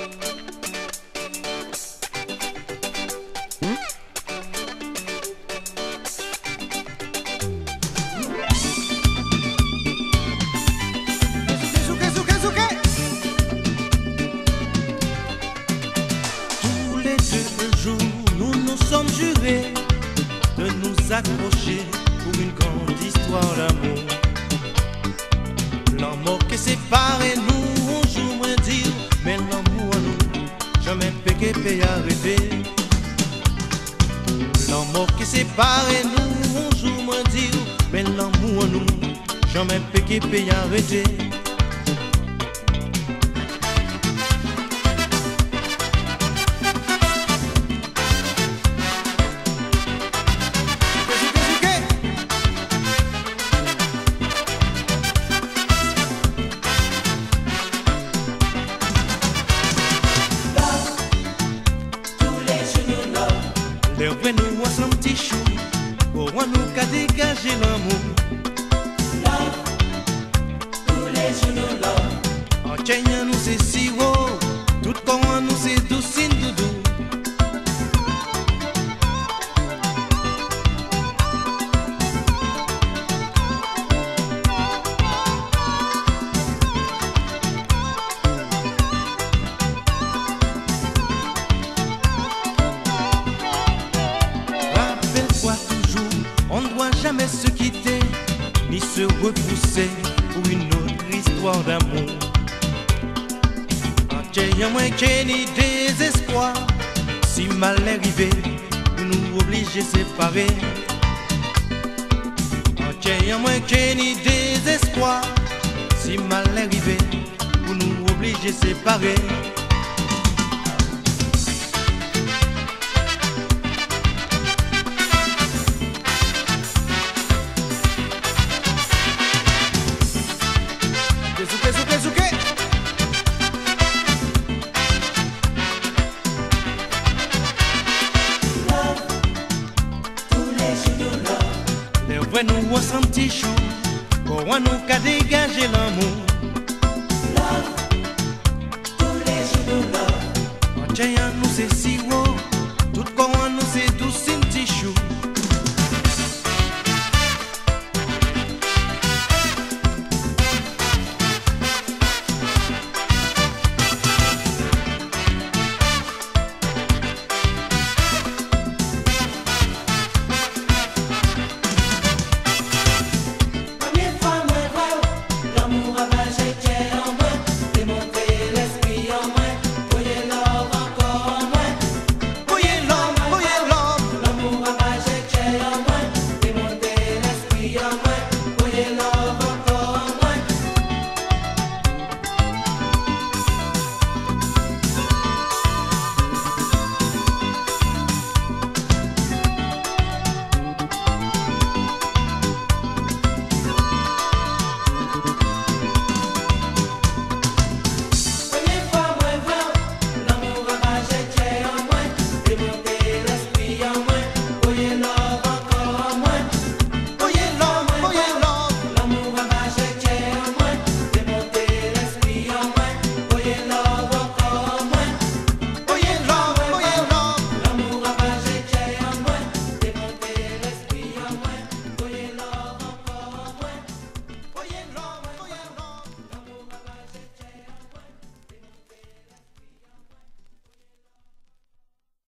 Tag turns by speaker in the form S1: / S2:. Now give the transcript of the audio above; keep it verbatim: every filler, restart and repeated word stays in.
S1: Tous les deux jours, nous nous sommes jurés de nous accrocher pour une grande histoire d'amour. L'amour qui sépare nous, un jour moins dire, mais l'amour à nous, jamais péché peut arrêter. L'amour qui sépare nous, un jour moins dire, mais l'amour à nous, jamais péché peut arrêter. Lève-nous ensemble petit chou, pour nous qu'à dégager l'amour.
S2: Love, tous les jours nous love.
S1: En Kenya nous c'est sirop, tout corps nous c'est doucine doudou. On ne doit jamais se quitter, ni se repousser pour une autre histoire d'amour. En ayant moins qu'un ni désespoir, si mal est arrivé, nous nous obliger séparer. En ayant moins qu'un ni désespoir, si mal est arrivé, nous nous obliger séparer.
S3: Zouké, zouké, zouké.
S2: Love, tous les jours nous love.
S1: Lève-nous ensemble petit chou, pour nous qu'à dégager l'amour.